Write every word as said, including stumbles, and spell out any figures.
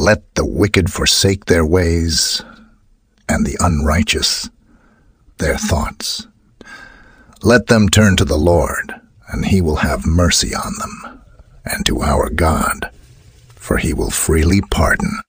Let the wicked forsake their ways, and the unrighteous their thoughts. Let them turn to the Lord, and he will have mercy on them, and to our God, for he will freely pardon.